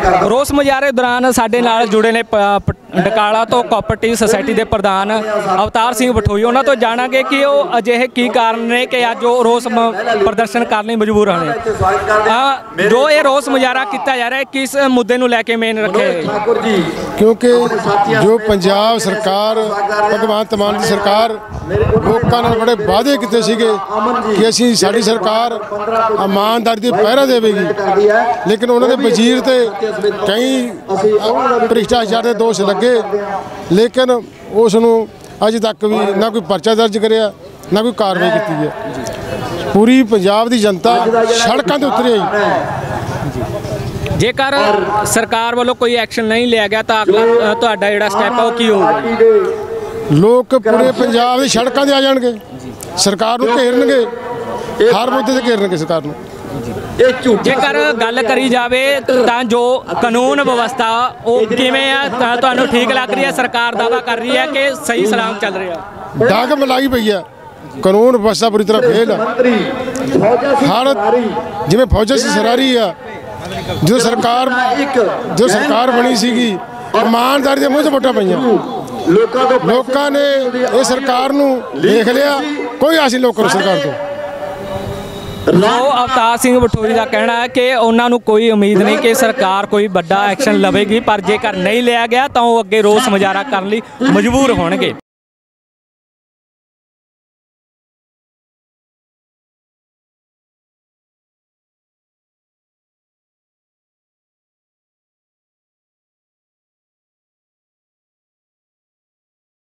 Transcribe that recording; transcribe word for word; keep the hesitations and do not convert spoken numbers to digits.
रोस मुजाहरे दौरान साडे नाल जुड़े ने डकाला तो कोऑपरेटिव सोसाइटी के प्रधान अवतार सिंह बठोई। उन्होंने तो जाणांगे कि वो अजिहे की कारण ने कि अज वो रोस प्रदर्शन करने मजबूर होने। जो ये रोस मुजाहरा किया जा रहा है किस मुद्दे नूं लैके मेन रखे? क्योंकि जो पंजाब सरकार भगवंत मान की सरकार लोगों ने बड़े वादे किए सीगे कि असी साडी सरकार ईमानदारी दी पहरा देवेगी, लेकिन उन्होंने वजीर ते कई भ्रिष्टाचार के दोष लगे, लेकिन उसनूं अज तक भी ना कोई परचा दर्ज करिया ना कोई कार्रवाई की है। पूरी पंजाब की जनता सड़कों पर उतरी आई। जेकर सरकार वालों कोई एक्शन नहीं लिया गया तो अगला तुहाडा जिहड़ा स्टैप है वो की होगा? लोग पूरे पंजाब की सड़कों पर आ जाएंगे, सरकार को घेरनगे, हर मुद्दे से घेरनगे सरकार को। जेकर गल करी जाए तो जो कानून व्यवस्था वो किवें आ, तुहानूं ठीक लग रही है? सरकार दावा कर रही है कि सही सलाम चल रही है। दाग मलाई पई है, कानून व्यवस्था पूरी तरह फेल है। हर जिवें फौजा सरारी आ, जो सरकार जो सरकार बनी सीगी ईमानदारी के मुँह से वोटां पईयां, लोगों ने ये सरकार नूं देख लिया, कोई आस नहीं लोगों को सरकार तो। तो अवतार सिंह बठोई का कहना है कि उन्होंने कोई उम्मीद नहीं कि सरकार कोई बड़ा एक्शन लवेगी, पर जेकर नहीं लिया गया तो वो अगे रोस मुजाहरा करने मजबूर होणगे।